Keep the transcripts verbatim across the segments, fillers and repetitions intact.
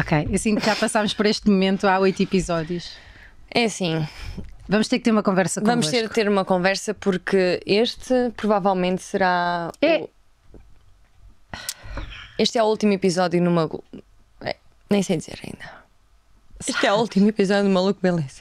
Ok, assim que já passámos por este momento há oito episódios. É assim, vamos ter que ter uma conversa convosco. vamos ter que ter uma conversa porque este provavelmente será... É. O... Este é o último episódio no Maluco... É, nem sei dizer ainda. Este é o último episódio do Maluco Beleza.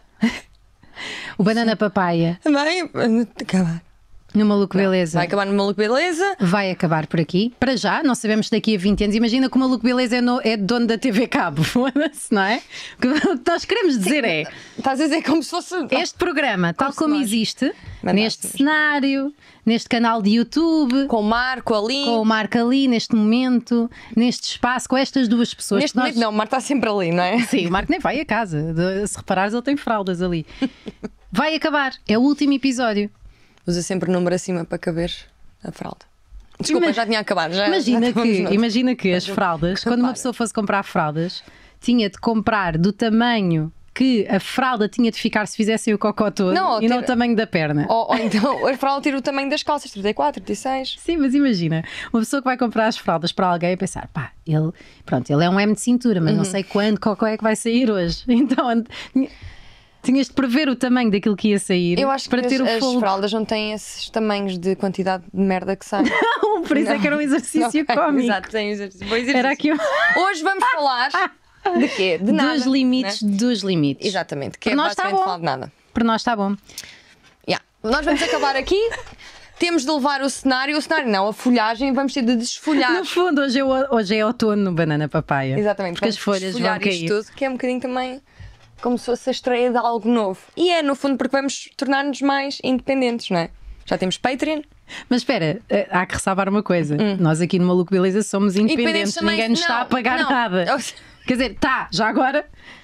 O Banana Papaya Vai acabar. no Maluco Beleza. Vai acabar no Maluco Beleza. Vai acabar por aqui. Para já, não sabemos se daqui a vinte anos. Imagina que o Maluco Beleza é, no, é dono da T V Cabo. Foda-se, não é? O que nós queremos dizer é: Estás a dizer como se fosse... este programa, tal Como se como nós existe, mandássemos. neste cenário, neste canal de YouTube, Com o Marco ali. com o Marco ali, neste momento, neste espaço, com estas duas pessoas. Neste que nós... momento não, o Marco está sempre ali, não é? Sim, o Marco nem vai a casa. De- Se reparares, ele tem fraldas ali. Vai acabar. É o último episódio. Usa sempre o número acima para caber a fralda. Desculpa, Ima- já tinha acabado. Já, Imagina já estávamos que, noutro. imagina que as fraldas, quando uma Para. pessoa fosse comprar fraldas, tinha de comprar do tamanho que a fralda tinha de ficar se fizessem o cocó todo Não, e não ter- o tamanho da perna. Ou, ou então a fralda tira o tamanho das calças, trinta e quatro, trinta e seis. Sim, mas imagina, uma pessoa que vai comprar as fraldas para alguém e pensar, pá, ele, pronto, ele é um M de cintura, mas não Uhum. sei quando cocó é que vai sair hoje. Então tinha- tinhas de prever o tamanho daquilo que ia sair Eu acho para que ter as, o as fogo. fraldas não têm esses tamanhos de quantidade de merda que sai. Por isso é que era um exercício Não, cómico. Exato, tem exercício. Bom exercício. Era aqui um... Hoje vamos falar de quê? De nada. dos limites, né? dos limites. Exatamente, que Para é nós está basicamente bom. falar de nada. Para nós está bom. Yeah. Nós vamos acabar aqui. Temos de levar o cenário, o cenário não, a folhagem, vamos ter de desfolhar. No fundo, hoje é, o- hoje é outono no Banana Papaya. Exatamente, Porque as vamos folhas vão desfolhar cair. isto tudo, que é um bocadinho também como se fosse a estreia de algo novo. E é, no fundo, porque vamos tornar-nos mais independentes, não é? Já temos Patreon. Mas espera, eh, há que ressalvar uma coisa. Nós aqui no Maluco Beleza somos independentes, Independentes também- ninguém nos está não, a pagar não. nada. Quer dizer, tá, já agora.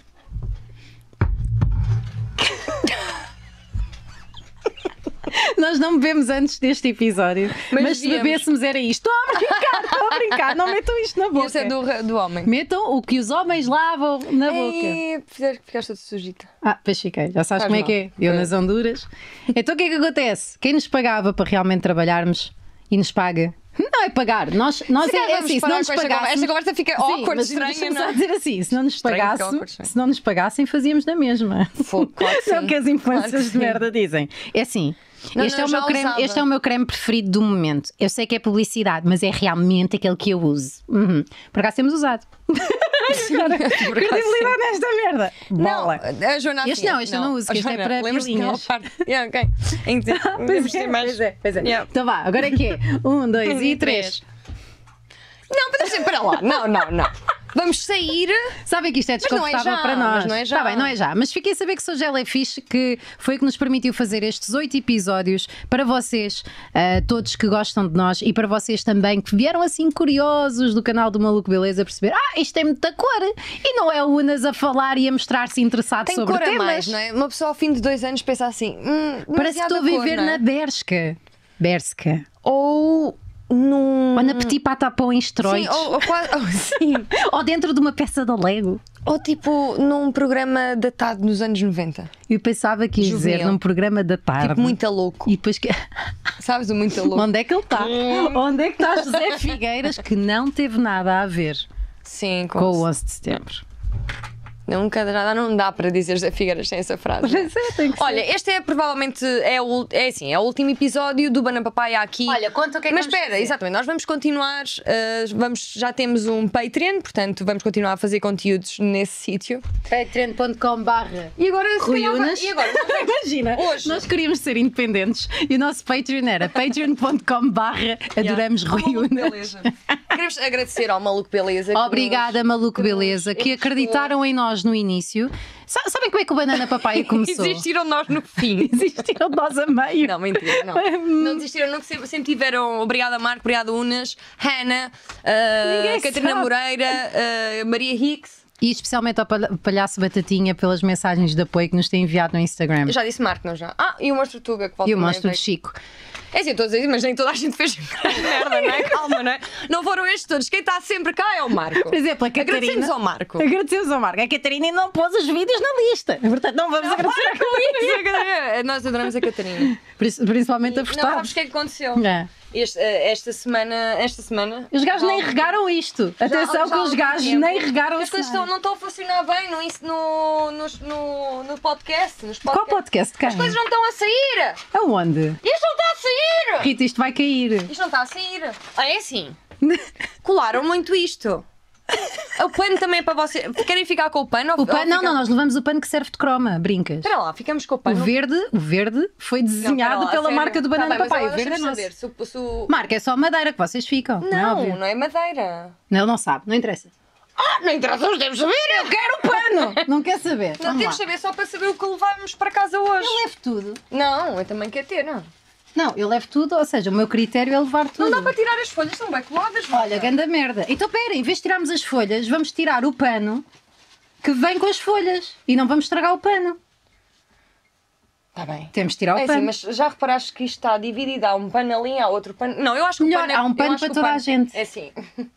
Nós não bebemos antes deste episódio, mas, Mas se viemos. bebêssemos era isto. Estou a brincar, estou a brincar, não metam isto na boca. Esse é do, do homem. Metam o que os homens lavam na boca. Ei, ficaste ficaste toda sujita. Ah, pois fiquei, já sabes Faz como é mal. que é. Eu É. nas Honduras. Então o que é que acontece? Quem nos pagava para realmente trabalharmos e nos paga? Não é pagar, nós, nós Se calhar é, é vamos assim, se parar não nos com esta conversa. pagássemos. Esta conversa fica Sim, awkward, mas estranha, deixa-me não só é? dizer assim: se não nos Estranho, pagassem, awkward, estranho. se não nos pagassem, fazíamos na mesma. Fogo, claro que É o sim. que as influências Claro que de sim. merda dizem. É assim. Não, este, não, é o já meu creme, usava. este é o meu creme preferido do momento. Eu sei que é publicidade, mas é realmente aquele que eu uso. Uhum. Por acaso temos usado. Agora, Por acaso credibilidade nesta merda. Não, Bola. a Joana Este assim, não, este eu não uso, A este é Joana, para lembras-te pilinhas. daquela parte? Yeah, ok. Então, Pois devemos é, ter mais- pois é, pois é. Yeah. Então vá, agora é que é? Um, dois e três. Não, mas deixa para lá. Não, não, não. Vamos sair. Sabem que isto é Mas não é desconfortável já, para nós. mas não é já. Está bem, não é já. Mas fiquei a saber que Sou Gel é fixe, que foi o que nos permitiu fazer estes oito episódios para vocês, ah, todos que gostam de nós, e para vocês também que vieram assim curiosos do canal do Maluco Beleza perceber: ah, isto tem muita cor. E não é o Unas a falar e a mostrar-se interessado Tem sobre cor a temas. mais, não é? Uma pessoa ao fim de dois anos pensa assim: hum, Parece que demasiada estou a viver cor, não na é? Bershka. Bershka. Ou num. Ou na Petit Patapão em Sim, esteroides. ou, ou, quase, ou, sim. Ou dentro de uma peça da Lego. Ou tipo num programa datado nos anos noventa. Eu pensava que ia dizer Juvenil. num programa da tarde. Tipo, muito a louco. E depois que. Sabes o muito a louco? Onde é que ele está? Onde é que está José Figueiras, que não teve nada a ver Sim, com o onze de setembro? Nunca nada, não dá para dizer José Figueiras sem essa frase. não é? Pois é, tem que ser. Olha, este é provavelmente é, o, é, assim, é o último episódio do Banana Papaya aqui. Olha, conta o que é que Mas vamos espera, fazer. exatamente, nós vamos continuar, uh, vamos, já temos um Patreon, portanto vamos continuar a fazer conteúdos nesse sítio. patreon ponto com barra E agora, se Rui calhar, Unas. e agora? Imagina, Hoje. nós queríamos ser independentes e o nosso Patreon era patreon ponto com barra adoramos Rui Maluco Unas. Beleza. Queremos agradecer ao Maluco Beleza. que Obrigada, nos- Maluco que nos Beleza, que emprestou. acreditaram em nós no início. Sa- Sabem como é que o Banana Papaya começou? Existiram nós no fim. Existiram de nós a meio. Não, mentira, não. Não desistiram, nunca sempre, sempre tiveram. Obrigada, Marco, obrigada, Unas, Hannah, uh, Ninguém Catarina sabe. Moreira, uh, Maria Hicks. E especialmente ao palha- Palhaço Batatinha pelas mensagens de apoio que nos tem enviado no Instagram. Eu já disse Marco, não já? Ah, e o Monstro Tuga que volta E o também monstro de veio. Chico. É assim, eu estou a dizer, mas nem toda a gente fez merda, não é? Calma, não é? Não foram estes todos. Quem está sempre cá é o Marco. Por exemplo, a Catarina. Agradecemos ao Marco. Agradecemos ao Marco. A Catarina ainda não pôs os vídeos na lista. Portanto, não vamos agradecer a Para com isso, a Catarina. Nós adoramos a Catarina. Catarina. Principalmente a Não postar. sabes o que é que aconteceu? É. Este, eh, esta semana. Esta semana. Os gajos nem Não. regaram isto. Atenção Já- que os já há gajos tempo. nem regaram As isto. coisas estão- não estão a funcionar bem no, ins- no, nos- no, no podcast. Nos Qual podcasts. podcast? Quem? As coisas não estão a sair! Aonde? Isto não está a sair! Rita, isto vai cair. Isto não está a sair. Ah, é assim. Colaram muito isto. O pano também é para vocês. Querem ficar com o pano? O ou- pano, ou não, ficar- não, nós levamos o pano que serve de croma, brincas. Espera lá, ficamos com o O pano. verde, o verde foi Não, desenhado espera lá, pela sério. marca do Tá Banana bem, mas Papai. O agora verde é deixa-me nosso. saber, se o- se o- Marca, é só madeira que vocês ficam. Não, é Não, óbvio. não é madeira. Não, ele não sabe, não interessa. Ah, não interessa, nós devemos saber. Eu quero o pano! Não quer saber. Não Vamos temos lá. de saber só para saber o que levamos para casa hoje. Eu levo tudo. Não, eu também quero ter, não. Não, eu levo tudo, ou seja, o meu critério é levar tudo. Não dá para tirar as folhas, são bem coladas. Olha, ganda merda. Então pera, em vez de tirarmos as folhas, vamos tirar o pano que vem com as folhas e não vamos estragar o pano. Está bem. Temos de tirar o É pano. assim, mas já reparaste que isto está dividido? Há um pano ali, há outro pano. Não, eu acho que Melhor, o pano é, há um eu pano acho para que o toda a pano- gente. É assim.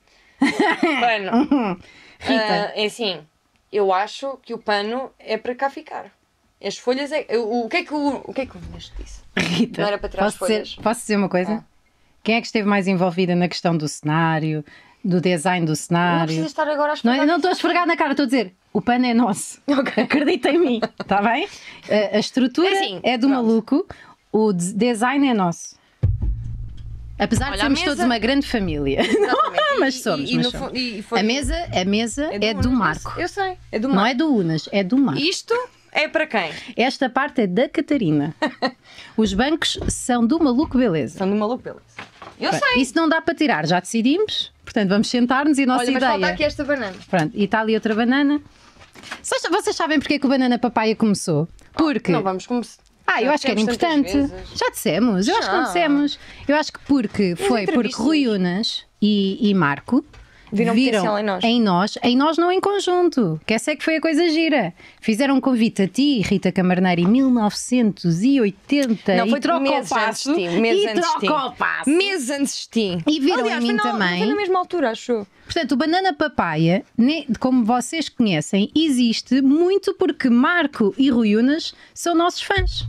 Pano. Rita, Ah, é assim, eu acho que o pano é para cá ficar. As folhas é. O, o que é que o, o que é que o Inês disse? Rita, não era para tirar as posso, dizer, folhas. posso dizer uma coisa? Ah. Quem é que esteve mais envolvida na questão do cenário, do design do Não cenário? precisa estar agora a Não, explicar. eu não estou a esfregar na cara, estou a dizer, o pano é nosso. Acredita em mim, está bem? A, a estrutura É assim, é do pronto. maluco, o de- design é nosso. Apesar de Olha, a sermos mesa- todos uma grande família. Exatamente. mas E- somos, e mas no somos. fu- e foi- A mesa, a mesa é do, Unas, Marco. Eu sei, é do Não Marco. é do Unas, é do Marco. Isto é para quem? Esta parte é da Catarina. Os bancos são do maluco, beleza. São do maluco, beleza. Eu Pronto, sei. isso não dá para tirar, já decidimos. Portanto, vamos sentar-nos e a nossa Olha, mas falta ideia. aqui esta banana. Pronto, e está ali outra banana. Vocês vocês sabem porque é que o Banana Papaya começou? Porque. Não vamos começar. Ah, eu Já acho que era dissemos tantas importante. vezes. Já dissemos, eu acho que não Já. dissemos. Eu acho que porque foi porque entrevistas. Rui Unas e, e Marco Viram potencial em nós. em nós, em nós não em conjunto, que essa é que foi a coisa gira. Fizeram um convite a ti, Rita Camarneiro, em mil novecentos e oitenta Não, foi e troca meses o antes passo. de ti. Meses e antes de ti. troca o passo. Meses antes de ti. E viram Aliás, em mim foi na- também. Foi na mesma altura, acho. Portanto, o Banana Papaya, ne- como vocês conhecem, existe muito porque Marco e Rui Unas são nossos fãs.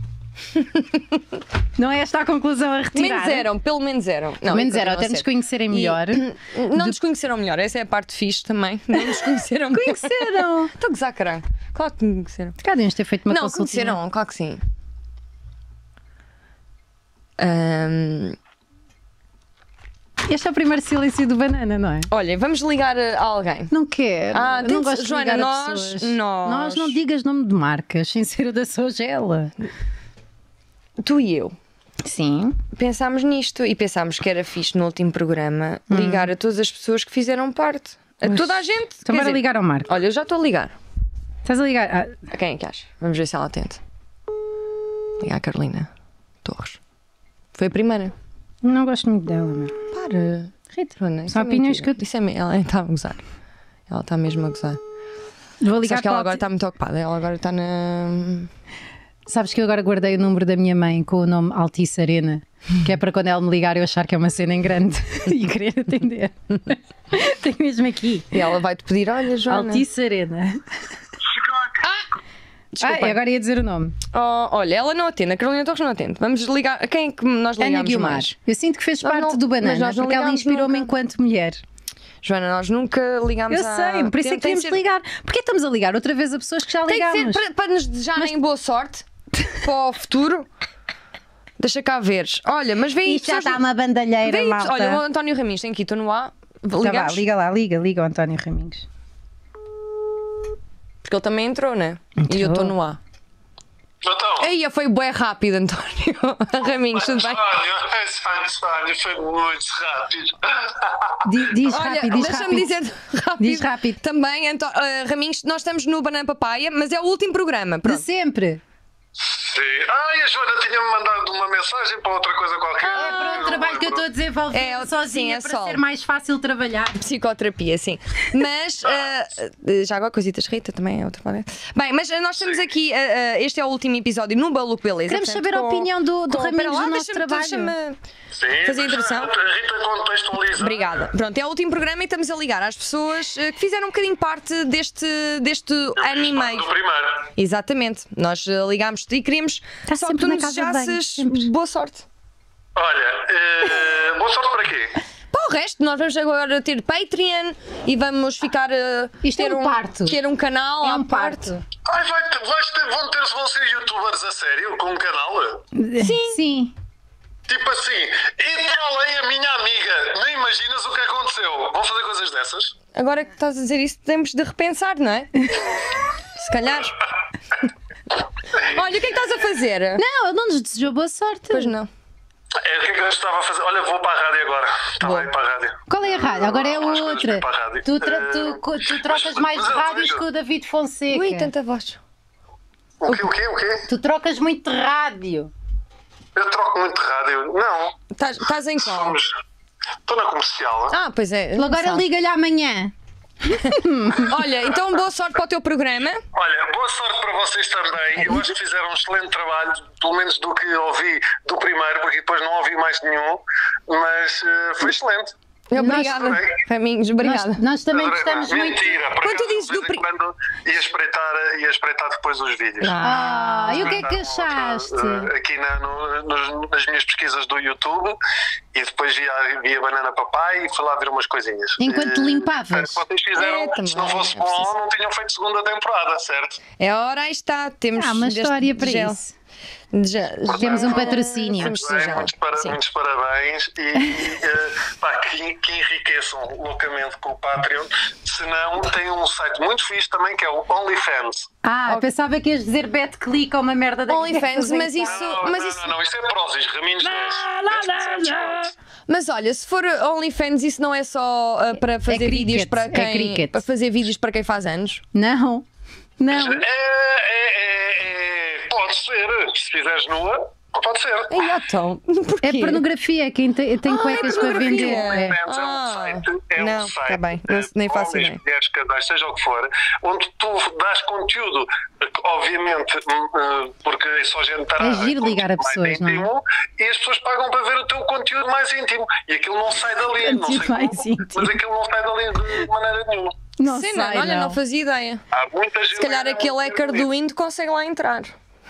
Não é esta a conclusão a retirar? Menos eram, pelo menos eram. Não, Pelo menos e eram, continuam até a nos ser. conhecerem E- melhor. Não nos conheceram melhor, essa é a parte fixe também. Não nos conheceram melhor. Conheceram! Estou a gozar, caralho. Claro que me conheceram. Cá devíamos ter feito uma Não, consultinha. conheceram, claro que sim. Ahm, Este é o primeiro silêncio do Banana, não é? olha, vamos ligar a alguém. Não quero. Ah, Eu não tem- gosto de Joana, ligar a nós- pessoas. nós- Nós não digas nome de marcas, sem ser o da Sogela. Tu e eu Sim. pensámos nisto e pensámos que era fixe no último programa ligar a todas as pessoas que fizeram parte. A toda a gente. Então Quer bora dizer, ligar ao Marco. Olha, eu já estou a ligar. Estás a ligar? Ah, A quem é que acha? Vamos ver se ela atende. Ligar a Carolina Torres. Foi a primeira. não gosto muito dela, meu. Para. Rita, Joana, isso são é opiniões mentira. que eu... Isso é me- Ela está a gozar. Ela está mesmo a gozar. Vou ligar Sabes que ela para agora a- está muito ocupada. Ela agora está na. Sabes que eu agora guardei o número da minha mãe com o nome Altice Arena, que é para quando ela me ligar eu achar que é uma cena em grande e querer atender. Tenho mesmo aqui. E ela vai-te pedir: olha, Joana. Altice Arena. Desculpa. Ah, e agora ia dizer o nome. Oh, olha, ela não atende. A Carolina Torres não atende. Vamos ligar. A quem é que nós ligamos Ana Guilmar. mais? Eu sinto que fez Nós parte não- do mas Banana, nós não porque ela ligámos inspirou-me nunca. enquanto mulher. Joana, nós nunca ligámos Eu a... sei, por isso é Tem- que tem queríamos de ser- ligar. Porquê estamos a ligar outra vez a pessoas que já Tem que ligámos? ser para, para nos desejarem boa sorte para o futuro. Deixa cá veres. Olha, mas vem Isto já está uma bandalheira, malta. Olha, o António Raminhos tem aqui, estou no A. Tá vá, Ligamos? liga lá, liga, liga o António Raminhos. Porque ele também entrou, né? E eu estou no A. Então, Aí foi bué rápido, António. Raminhos, tudo bem? Sónia, Sónia, foi muito rápido. Diz, diz Olha, rápido, diz deixa-me rápido. dizer rápido. Diz rápido. Também, Anto... uh, Raminhos, nós estamos no Banana Papaya, mas é o último programa. De Pronto. sempre. Sim. Ah, e a Joana tinha-me mandado uma mensagem para outra coisa qualquer. É para o trabalho que eu estou a desenvolver É, sozinha sim, é para sol. ser mais fácil trabalhar. Psicoterapia, sim. Mas, uh, já agora, coisitas Rita também é outra coisa. Bem, mas uh, nós estamos aqui, uh, uh, este é o último episódio no Baluco Beleza. Queremos portanto, saber a com- opinião do, do com- Raminhos espera lá, do nosso deixa-me- trabalho. deixa-me- Sim, fazer a deixa introdução. A Rita contextualiza. Obrigada. Pronto, é o último programa e estamos a ligar às pessoas uh, que fizeram um bocadinho parte deste, deste ano e meio. Do primeiro. Exatamente. Nós uh, ligámos-te e queríamos Está só que sempre tu na nos casa de banho, desejasses sempre. boa sorte. Olha, eh, boa sorte para quê? Para o resto, nós vamos agora ter Patreon e vamos ficar a Isto é ter um parto. ter um canal É à um parte. parto. Ai, vai, vais ter, vão ter vocês youtubers a sério com um canal? Sim. Sim. Tipo assim, e trolei a minha amiga, nem imaginas o que aconteceu. Vão fazer coisas dessas? Agora que estás a dizer isso, temos de repensar, não é? Se calhar. Olha, o que é que estás a fazer? Não, ele não nos desejou boa sorte. Pois não. É, o que é que eu estava a fazer? Olha, vou para a rádio agora. Está Boa. bem, para a rádio. Qual é a rádio? Agora é Acho que vamos outra. ir para a rádio. Tu, tra- Eh, tu, co- tu trocas mas- mais mas eu rádios digo- que o David Fonseca. Ui, tanta voz. O quê, o quê, o quê? Tu trocas muito de rádio. Eu troco muito de rádio. Não, Estás estás em qual? somos... Estou na comercial. Ah, pois é. não Agora sabe. liga-lhe amanhã. Olha, então boa sorte para o teu programa. Olha, boa sorte para vocês também. Eu acho que fizeram um excelente trabalho, pelo menos do que ouvi do primeiro, porque depois não ouvi mais nenhum, mas eh, foi excelente. Obrigada, Nós- Raminhos, obrigada. Nós, nós também Adorei. gostamos muito. Mentira, por Quando tu acaso, dizes de vez do em pri- quando ia espreitar, ia espreitar depois os vídeos. Ah, e o que é que Espreitar, achaste? eh, Aqui na- no- nos- nas minhas pesquisas do YouTube e depois ia, ia Banana Papai e fui lá ver umas coisinhas. Enquanto Eh, limpavas? portanto, Vocês fizeram, É, também, se não fosse é bom, preciso. não tinham feito segunda temporada, certo? É hora, aí está. Temos Há uma deste história para gel. isso. Já- já- Temos um patrocínio. Temos Bem, gel. muitos, para- Sim. muitos parabéns e, e, eh, pá, que, que enriqueçam loucamente com o Patreon. Se não, tem um site muito fixe também que é o OnlyFans. Ah, eu pensava que ias dizer bet click ou uma merda daquela. OnlyFans, mas isso. Não, mas não, isso não, não, isso é Prozis, Raminhos dez. dez por cento de desconto. Mas olha, se for OnlyFans, isso não é só uh, para fazer cricket, vídeos para é quem cricket. para fazer vídeos para quem faz anos. Não, não. É, é, é, é, pode ser, se fizeres nua, pode ser. Ai, então, porquê? É pornografia, quem tem, tem Ah, cuecas é para vender. pornografia. É. OnlyFans é um Ah, site, é não, um site tá bem, não- nem faço homens, ideia. mulheres, casais, seja o que for, onde tu dás conteúdo, obviamente, hum, porque é só gente tarada, É giro ligar a conteúdo mais pessoas, não é? íntimo, e as pessoas pagam para ver o teu conteúdo mais íntimo. E aquilo não sai dali, não sei Conteúdo como, mais íntimo. mas aquilo não sai dali de maneira nenhuma. Não Sim, sei, não, olha, não. não fazia ideia. Há muita gente. Se calhar aquele hacker do Indo consegue lá entrar.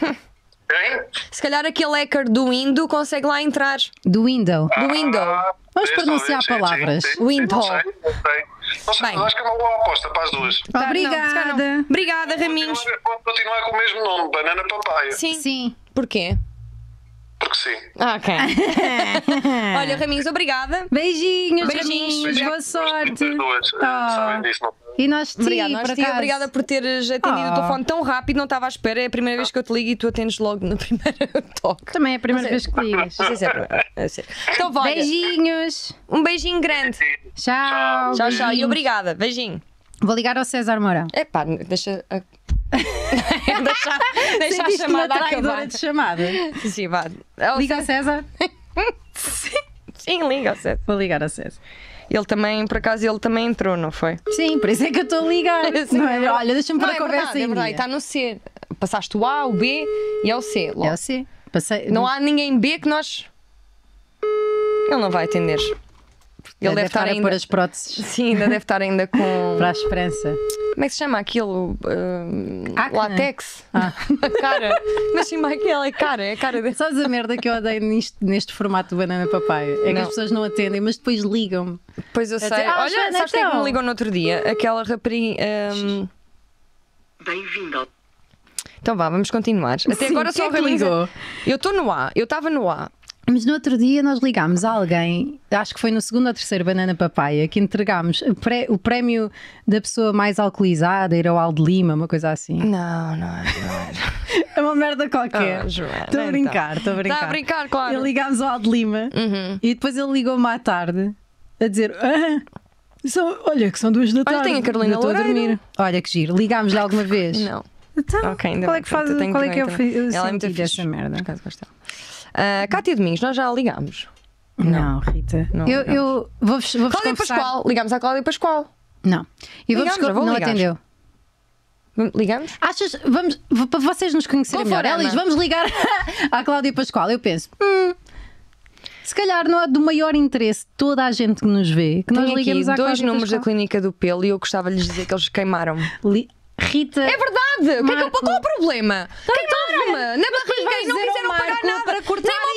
Hein? Se calhar aquele hacker do Indo consegue lá entrar. Do window. Do Window. Ah, Vamos sim, pronunciar talvez, sim, palavras. sim, sim, sim, Window. Não sei, não sei. Não sei, Bem. mas acho que é uma boa aposta para as duas. Tá, não, Obrigada. se calhar não. Obrigada, Raminhos. Continuar- Pode continuar com o mesmo nome, Banana Papaya. Sim. Sim. Porquê? Porque sim. Ah, ok. Olha, Raminhos, obrigada. Beijinhos, Beijinhos. Beijinhos, boa Gosto sorte. muito das duas, Ah. sabem disso, não? E nós te Obrigada, por nós te- acaso. obrigada por teres atendido Ah. o telefone tão rápido, não estava à espera. É a primeira vez que eu te ligo e tu atendes logo na primeira toque. Também é a primeira Não vez sei. que ligas. Não sei se é para- é sério. Então, vai. Beijinhos. Um beijinho grande. Tchau. Tchau, tchau. E beijinhos. obrigada. Beijinho. Vou ligar ao César Mourão. Epá, deixa. a- deixa, deixa a Sentiste uma chamada traidora acabar. de chamada. Sim, vá. Oh, Liga ao César. Sim, liga. César. Vou ligar ao César. Ele também, por acaso, ele também entrou, não foi? Sim, por isso é que eu estou a ligar. Sim, Não é é? verdade. Olha, deixa-me pôr Não, a é conversa verdade, é em verdade. dia. Está no C. Passaste o A, o B e é o C. logo. É o C. Passei... Não há ninguém B que nós. Ele não vai atender. Ele deve, estar a ainda. pôr as próteses Sim, ainda deve estar ainda com. para a esperança. Como é que se chama aquilo? Um, Acne. látex. Ah. A cara. Mas sim, aquela é cara, é a cara dele. Sabes a merda que eu odeio nisto, neste formato do Banana Papaya? É que Não. as pessoas não atendem, mas depois ligam-me. Pois eu sei. dizer, ah, Olha, Joana, sabes quem é que então? me ligou no outro dia? Aquela rapariga. um, Bem-vindo ao Então vá, vamos continuar. Até Sim, agora quem só é que realiza- ligou? Eu estou no A, eu estava no A. Mas no outro dia nós ligámos a alguém, acho que foi no segundo ou terceiro Banana Papaya, que entregámos o, pré- o prémio da pessoa mais alcoolizada, ir ao Aldo Lima, uma coisa assim. Não, não é. Não é. É uma merda qualquer. Ah, Joana, Estou a então. brincar, estou a brincar. Está a brincar, claro. E ligámos ao Aldo Lima Uhum. e depois ele ligou-me à tarde a dizer: ah, são, olha, que são duas da tarde. tem a Carolina eu estou a Loureiro. dormir. Olha que giro. Ligámos-lhe alguma vez? Não. Então, Ok, ainda qual bem, é que faz, pronto, eu tenho qual é que é o, vergonha fi- o também. Ela é muito sentido fixe. dessa merda? Por acaso gosto dela. Ah, Cátia Domingos, nós já a ligámos. Não, Rita. Não eu ligamos. eu vou-vos vou Cláudia confessar. Pascoal, ligámos à Cláudia Pascoal. Não. Eu vou-vos Ligamos, eu vou não ligar. atendeu. Ligamos? Achas, vamos, v- para vocês nos conhecerem melhor, Conforama. Elis, vamos ligar à Cláudia Pascoal. Eu penso, hum, se calhar não é do maior interesse de toda a gente que nos vê que nós Tenho aqui liguemos à dois Cláudia números da Pascoal. Clínica do Pelo e eu gostava de lhes dizer que eles queimaram-me. Li- Rita, É verdade! O que é que eu- Marco. qual é o problema? Queimaram-me! Na depois barriga vais e não dizer ao quiseram pagar Marco nada. para cortar Nem me ofereceram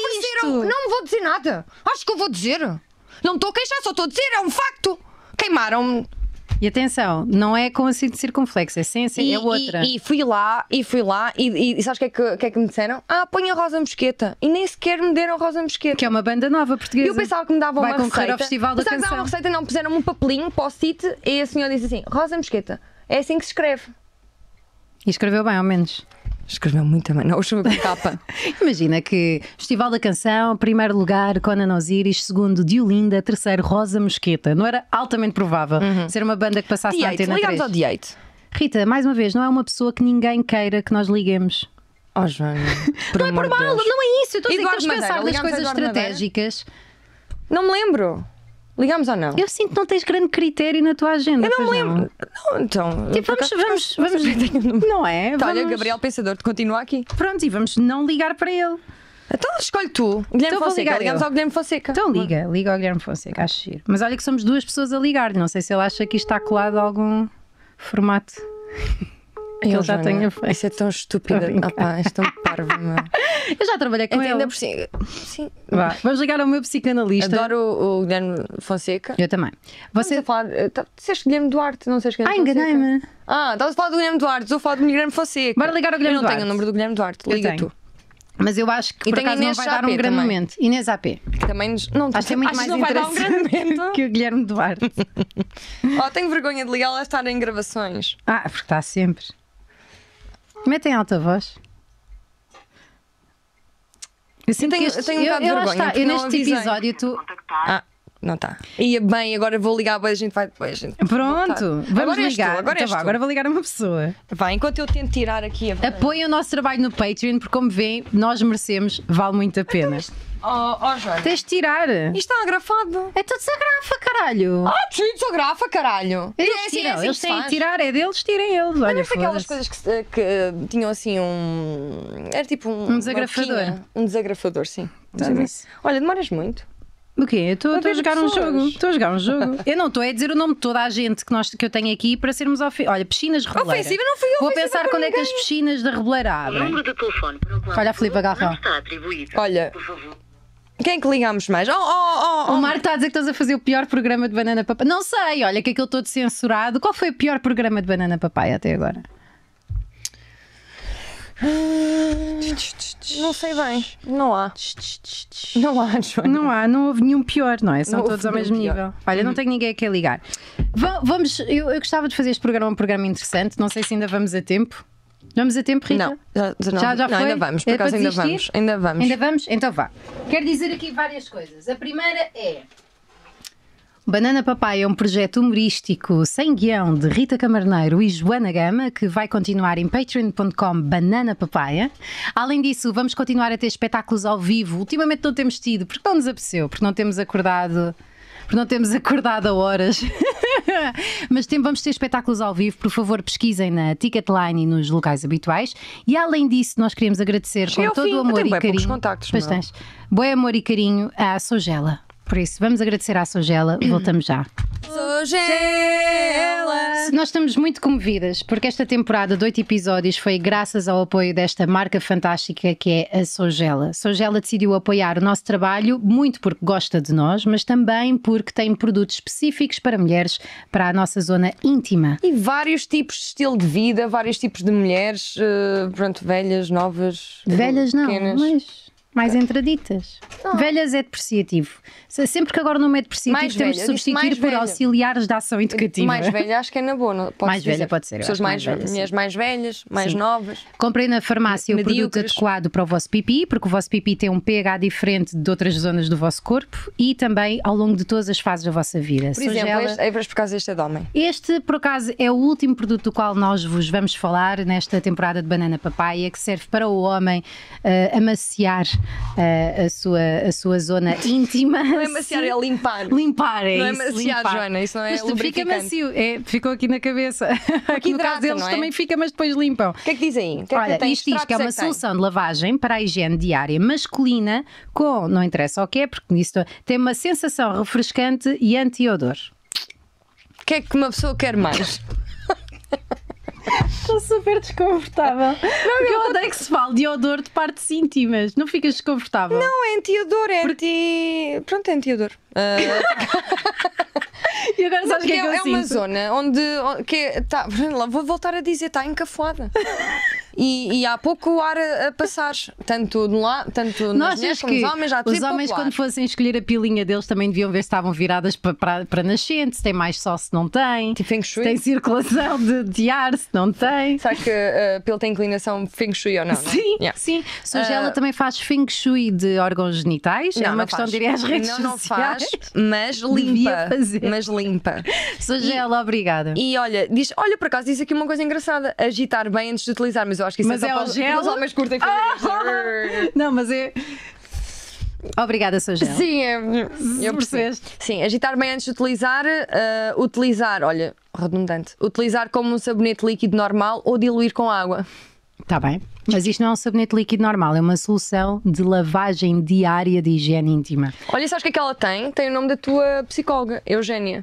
Não me vou dizer nada. Acho que eu vou dizer. Não estou a queixar, só estou a dizer, é um facto. Queimaram-me. E atenção, não é com acento circunflexo, é sem acento, E, é outra. e, e fui lá, e fui lá, e, e, e sabes o que, é que, que é que me disseram? Ah, põe a Rosa Mosqueta. E nem sequer me deram Rosa Mosqueta. Que é uma banda nova portuguesa. Eu pensava que me davam Vai uma concorrer receita. ao Festival da Pensava que davam Canção. uma receita, não, puseram-me um papelinho, post-it, e a senhora disse assim: Rosa Mosqueta, é assim que se escreve. E escreveu bem, ao menos. Escreveu muito bem, não, escreveu com capa. Imagina que Festival da Canção, primeiro lugar, Conan Osiris, segundo, Diolinda, terceiro, Rosa Mosqueta. Não era altamente provável ser uma banda que passasse na D oito, Antena ligámos três. ao D oito. Rita, mais uma vez, não é uma pessoa que ninguém queira que nós liguemos. Oh, Joana, por Não é amor por de mal, Deus. não é isso. Eu estou a dizer que Eduardo temos de Madeira, pensar nas ligámos a coisas Eduardo Madeira? estratégicas. Não me lembro. Ligámos ou não? Eu sinto que não tens grande critério na tua agenda. Eu não pois me lembro. Não, então. Tipo, por vamos, acaso, vamos, vamos, não é? Então, olha, Vamos- Gabriel Pensador, te continua aqui. Pronto, e vamos não ligar para ele. Então escolhe tu. Guilherme Então vou Fonseca. ligar Ligamos eu. ao Guilherme Fonseca. Então liga, liga ao Guilherme Fonseca, acho giro. Mas olha que somos duas pessoas a ligar-lhe, não sei se ele acha que isto está colado a algum formato. Eu ele já tenha feito. Isso é tão estúpido. Tô a brincar. Ah, pá, isto é tão parvo, meu. Eu já trabalhei com Até ele. ainda por cima. Sim. Vá, vamos ligar ao meu psicanalista. Adoro o, o Guilherme Fonseca. Eu também. Você Você. a falar. eh, tá- Disseste Guilherme Duarte, não sei se Ah, enganei-me. Ah, estavas a falar do Guilherme Duarte, estou a falar do Guilherme Fonseca. Bora ligar ao Guilherme Eu não tenho Duarte. o número do Guilherme Duarte. Eu Liga tenho. tu. Mas eu acho que E por tenho a acaso não Inês vai dar um Chapé grande também. momento. Inês A P. Que também nos. Não, Acho que é muito acho mais que não vai dar um grande interessante momento. que o Guilherme Duarte. Oh, tenho vergonha de ligar ela a estar em gravações. Ah, porque está sempre. Metem alta voz. Eu, sinto tenho- que este- eu tenho um bocado de eu, lá vergonha, está, porque eu não neste avisei. episódio tu. Contactar. Ah, não está. Ia bem, agora vou ligar, depois a gente vai. Depois a gente Pronto, vamos agora és tu, ligar. agora Então és vá, tu. agora vou ligar a uma pessoa. Vai, enquanto eu tento tirar aqui a. Apoiem o nosso trabalho no Patreon, porque como veem, nós merecemos, vale muito a pena. Oh, oh Joana. Tens de tirar. Isto está grafado. É tudo desagrafa, caralho. Ah, sim, desagrafa, caralho. Eles É assim- tiram, é assim eles que se têm que faz. tirar, é deles, tirem eles. Olha, Mas aquelas foda-se. coisas que, se- que, eh, tinham assim um. Era tipo um. Um desagrafador. uma boquinha. Um desagrafador, sim. Um Tá desagra- nisso. Olha, demoras muito. O quê? Eu estou A a ver jogar um pessoas. jogo. Estou a jogar um jogo. Eu não estou a dizer o nome de toda a gente que, nós, que eu tenho aqui para sermos ofensivos. Olha, piscinas Reboleira. Ofensiva, não fui eu, Vou ofensiva pensar com quando é que as ninguém. piscinas da Reboleira O abrem. número de telefone para o qual Olha a Filipa Galrão. não está atribuído. Olha. Por favor. Quem é que ligamos mais? Oh, oh, oh, oh. O Marco está a dizer que estás a fazer o pior programa de Banana Papaya. Não sei, olha que aquele todo censurado. Qual foi o pior programa de Banana Papaya até agora? Não sei bem. Não há. Não há, Joana. Não há, não houve nenhum pior, não é? São Não todos houve ao mesmo nenhum pior. nível. Olha, não tenho ninguém aqui a ligar. Va- Vamos, eu, eu gostava de fazer este programa um programa interessante. Não sei se ainda vamos a tempo. Vamos a tempo, Rita? Não, já, já, Já, já não, foi? ainda vamos, por É acaso para ainda desistir? vamos. Ainda vamos. Ainda vamos? Então vá. Quero dizer aqui várias coisas. A primeira é. Banana Papaya é um projeto humorístico sem guião de Rita Camarneiro e Joana Gama, que vai continuar em patreon ponto com Banana Papaya. Além disso, vamos continuar a ter espetáculos ao vivo. Ultimamente não temos tido, porque não nos apeteceu, porque não temos acordado. Porque não temos acordado a horas. Mas tem, vamos ter espetáculos ao vivo. Por favor, pesquisem na Ticketline e nos locais habituais. E além disso, nós queremos agradecer Cheguei com ao todo fim. o amor Eu tenho e bué poucos carinho. contactos, Pois meu. tens. Bom amor e carinho à Sogela. Por isso, vamos agradecer à Sogela. Voltamos já. Sogela. Nós estamos muito comovidas porque esta temporada de oito episódios foi graças ao apoio desta marca fantástica que é a Sogela. Sogela decidiu apoiar o nosso trabalho muito porque gosta de nós, mas também porque tem produtos específicos para mulheres, para a nossa zona íntima. E vários tipos de estilo de vida, vários tipos de mulheres, eh, pronto, velhas, novas, Velhas não, pequenas. mas mais entraditas. Velhas é depreciativo. Se- Sempre que agora o nome é depreciativo, Mais temos velha, de eu disse substituir mais por velha. auxiliares de ação educativa. Mais velha, acho que é na boa. Não, pode Mais velha pode ser, eu Pessoas acho mais, mais velha, mulheres sim. mais velhas, mais Sim. novas. Comprei na farmácia o produto Medíocres. adequado para o vosso pipi, porque o vosso pipi tem um pH diferente de outras zonas do vosso corpo e também ao longo de todas as fases da vossa vida. Por exemplo, este, é por causa deste é de homem. Este, por acaso, é o último produto do qual nós vos vamos falar nesta temporada de Banana Papaya, que serve para o homem uh, amaciar uh, a, sua, a sua zona íntima. Não é maciar, é limpar. Limpar, é Não é isso, maciar, limpar. Joana, isso não é Mas fica lubrificante. macio, é, ficou aqui na cabeça. Aqui no hidrata, caso deles não é? também fica, mas depois limpam. O que é que diz aí? O que é Olha, que tem? isto diz que é uma Extratos tem? solução de lavagem para a higiene diária masculina com, não interessa o que é, porque isso tem uma sensação refrescante e anti-odor. O que é que uma pessoa quer mais? Estou super desconfortável. Porque eu odeio que se fale de odor de partes íntimas. Não ficas desconfortável? Não, é anti-odor, é anti. Pronto, é anti-odor. Uh... E agora sabes o que é que eu é uma sinto? zona onde. Que é, tá, vou voltar a dizer, está encafuada. E, e há pouco o ar a, a passar, tanto, no lá, tanto Não nas achas mulheres como que nos homens. Já os homens, quando fossem escolher a pilinha deles, também deviam ver se estavam viradas para, para, para nascente, se tem mais sol, se não tem, Tipo Feng se Shui? tem circulação de, de ar, se não tem. Sabes que a pele tem inclinação Feng Shui ou não? não? Sim, Yeah. sim. Sugela Uh, também faz Feng Shui de órgãos genitais. é Não, uma não questão faz. de ir às redes não, não sociais. faz, mas Devia limpa. fazer. Mas limpa. Sugela, obrigada. E olha, diz, olha, por acaso diz aqui uma coisa engraçada: agitar bem antes de utilizar, mas eu acho que isso Mas é só é para o os, gel? os homens curtem fazer isto. Não, mas é. Obrigada, Sugela. Sim, é, eu percebo. Percebeste? Sim, agitar bem antes de utilizar, uh, utilizar, olha, redundante, utilizar como um sabonete líquido normal ou diluir com água. Está bem. Mas isto não é um sabonete líquido normal, é uma solução de lavagem diária de higiene íntima. Olha, sabes o que é que ela tem? Tem o nome da tua psicóloga, Eugénia.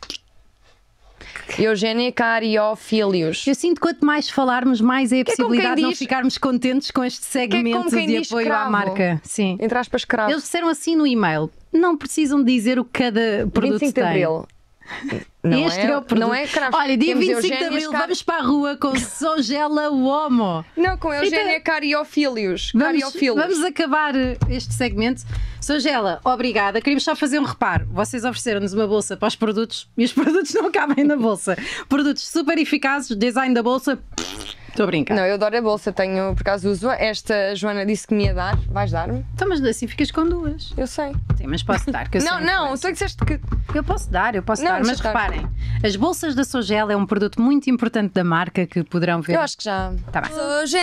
Eugénia Cariofilius. Eu sinto que quanto mais falarmos, mais é a é como possibilidade quem de não diz- ficarmos contentes com este segmento como quem de diz apoio à escravo. marca. Sim. Entre aspas, escravo. Eles disseram assim no e-mail: não precisam dizer o que cada produto vinte e cinco de tem. Abril. Não este é, é, o produto. Não é escravo. Olha, dia Temos vinte e cinco de Eugénia Abril, Car- vamos para a rua com Sogela Uomo. Não, com Eugénia Cariofilius. Vamos, Cariofilius. vamos acabar este segmento. Sogela, obrigada. Queríamos só fazer um reparo. Vocês ofereceram-nos uma bolsa para os produtos e os produtos não cabem na bolsa. Produtos super eficazes, design da bolsa. Estou a brincar. Não, eu adoro a bolsa, tenho, por acaso uso. Esta Joana disse que me ia dar. Vais dar-me? Então, mas assim ficas com duas. Eu sei. Sim, mas posso dar. Que eu Não, sou não, influencer. tu disseste que. Eu posso dar, eu posso Não, dar, mas deixa estar. reparem, as bolsas da Sogela é um produto muito importante da marca que poderão ver. Eu acho que já. Tá bem.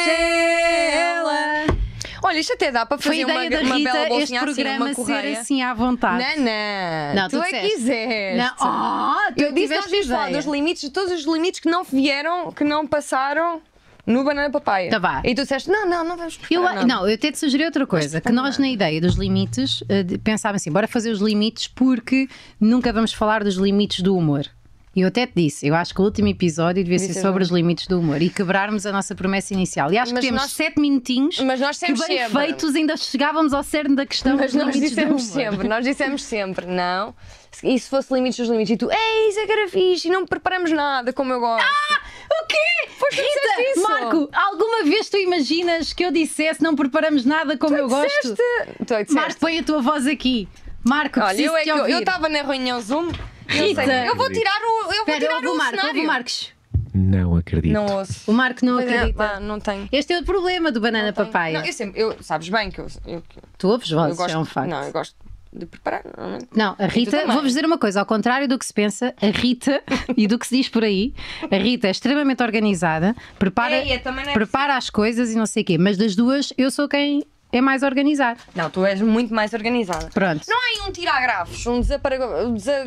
Sogela. Olha, isto até dá para Foi fazer a ideia uma, da uma Rita bela este bolsinha assim, programa uma ser correia. assim à vontade. Não, não. Não, tu, tu é que disseste. quiseste. Não, oh, tu eu disse que nós tiveste devíamos falar ideia. dos limites, de todos os limites que não vieram, que não passaram no Banana Papaya. Tá vá. E tu disseste, não, não, não vamos Eu, preparar nada. não, eu até te sugeri outra coisa, que nós na ideia dos limites eh, de- pensávamos assim, bora fazer os limites porque nunca vamos falar dos limites do humor. E eu até te disse, eu acho que o último episódio devia ser ser sobre os limites do humor e quebrarmos a nossa promessa inicial. E acho Mas que temos nós- sete minutinhos Mas nós que dissemos bem sempre. feitos ainda chegávamos ao cerne da questão Mas dos nós limites dissemos do humor. sempre, nós dissemos sempre, não. E se fosse limites dos limites? E tu, ei, isso é que era fixe, e não preparamos nada, como eu gosto. O quê? Pois tu disseste Rita, isso. Marco, alguma vez tu imaginas que eu dissesse não preparamos nada como eu gosto? Disseste. Tu é que Marco, disseste. põe a tua voz aqui. Marco, Olha, preciso eu é te que eu ouvir. eu estava na reunião Zoom. Eu, Rita. sei, eu vou tirar o, eu vou Espera, tirar ouve o o Marco, ouve cenário. o Marcos. Não acredito. Não ouço. O Marco não Pois é, acredita. pá, não tenho. Este é o problema do Banana Papaya. Não, eu sempre, eu, sabes bem que eu, eu, Tu ouves eu vozes, gosto. é um facto. Não, eu gosto de preparar, normalmente. Não, a Rita, também. vou-vos dizer uma coisa, ao contrário do que se pensa, a Rita e do que se diz por aí, a Rita é extremamente organizada, prepara, É, é, também não é prepara as coisas e não sei o quê, mas das duas eu sou quem é mais organizado. Não, tu és muito mais organizada. Pronto. Não há aí um tiragrafos, um desaparago. Um desa...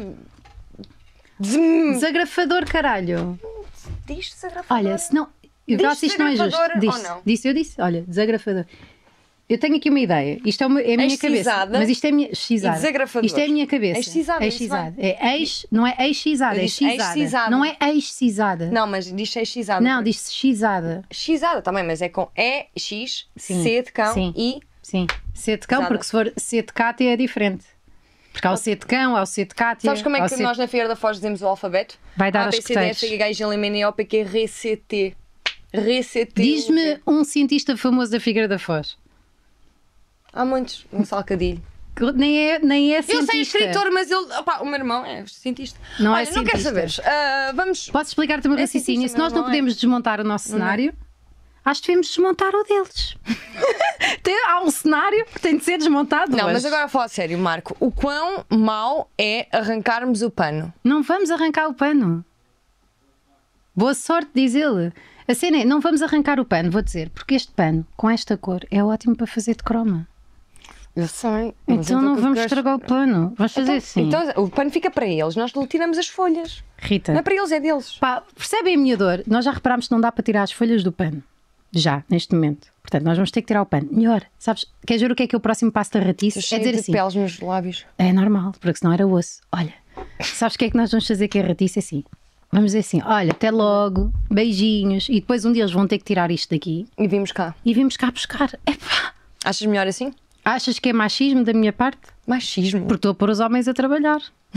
Des... Desagrafador, caralho. Diz desagrafador. Olha, se não. Eu Diz acho isto não é justo. desagrafador Disse, ou não? disse, eu disse, olha, desagrafador. Eu tenho aqui uma ideia. Isto é, uma, é a minha cabeça. Excisada Mas isto é a minha. Excisada. e desagrafador. Isto é a minha cabeça. Excisada, isso Excisada. É ex, não é excisada, Eu é disse excisada. excisada. Não é excisada. Não, mas diz excisada. Não, diz-se xizada. Xizada também, mas é com E, X, Sim, C de cão sim. e. Sim. C de cão, Exada. porque se for C de Cátia é diferente. Porque há o C de cão, há o C de Cátia. Sabes como é há o que C de- nós na Feira da Foz dizemos o alfabeto? Vai dar A, aos B, C, D, F, escuteiros. G, H, I, J, L, M, N, O, P, Q, R, C, T. R, C, T. Diz-me um cientista famoso da Figueira da Foz. Há muitos. Um salcadilho. Que Nem é, nem é Eu cientista. sei escritor, mas ele. Opá, o meu irmão é cientista. Não é Olha, não quero saber. cientista. Ah, vamos. Posso explicar-te o meu É raciocínio? cientista, Se nós mas não não é. podemos desmontar o nosso cenário, acho que devemos desmontar o deles. Tem- há um cenário que tem de ser desmontado. Não, hoje. mas agora a falar sério, Marco. O quão mau é arrancarmos o pano? Não vamos arrancar o pano. Boa sorte, diz ele. A cena é, não vamos arrancar o pano, vou dizer, porque este pano, com esta cor, é ótimo para fazer de croma. Eu sei. mas Então eu não tô- vamos eu- estragar o pano. Vamos fazer Então, assim. então o pano fica para eles, nós lhe tiramos as folhas. Rita, Não é para eles, é deles. pá, percebem a minha dor? Nós já reparámos que não dá para tirar as folhas do pano. Já, neste momento. Portanto, nós vamos ter que tirar o pano. Melhor, sabes? Queres ver o que é que é o próximo passo da ratice? Estou É cheio dizer de assim. peles nos lábios. É normal, porque senão era osso. Olha, sabes o que é que nós vamos fazer que é ratice? É assim. Vamos dizer assim, olha, até logo, beijinhos, e depois um dia eles vão ter que tirar isto daqui E vimos cá. e vimos cá buscar. Epá, Achas melhor assim? achas que é machismo da minha parte? Machismo. Porque estou a pôr os homens a trabalhar.